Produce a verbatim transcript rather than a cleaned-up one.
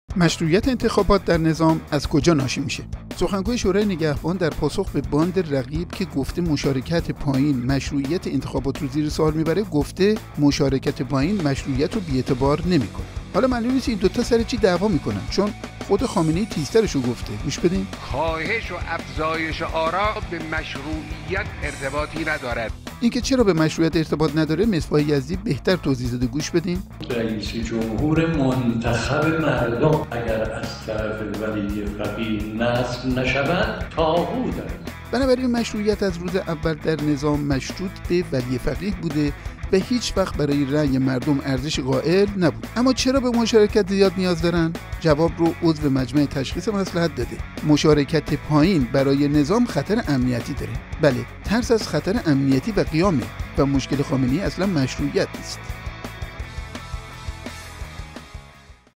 مشروعیت انتخابات در نظام از کجا ناشی میشه؟ سخنگوی شورای نگهبان در پاسخ به باند رقیب که گفته مشارکت پایین مشروعیت انتخابات رو زیر سوال میبره، گفته مشارکت پایین مشروعیت رو بی‌اعتبار نمیکنه. حالا معلوم نیست این دوتا سر چی دعوا میکنن، چون خود خامنه‌ای تیزترش رو گفته. گوش بدین. کاهش و افزایش آرا به مشروعیت ارتباطی ندارد. اینکه چرا به مشروعیت ارتباط نداره مصباح یزدی بهتر توضیح داده. گوش بدین. رئیس جمهور منتخب مردم اگر از طرف ولی فقیه نصب نشود طاغوت است. بنابراین مشروعیت از روز اول در نظام مشروط به ولی فقیه بوده و هیچ وقت برای رأی مردم ارزش قائل نبود. اما چرا به مشارکت زیاد نیاز دارن؟ جواب رو عضو مجمع تشخیص مصلحت داده. مشارکت پایین برای نظام خطر امنیتی داره. بله، ترس از خطر امنیتی و قیامه و مشکل خامنه‌ای اصلا مشروعیت نیست.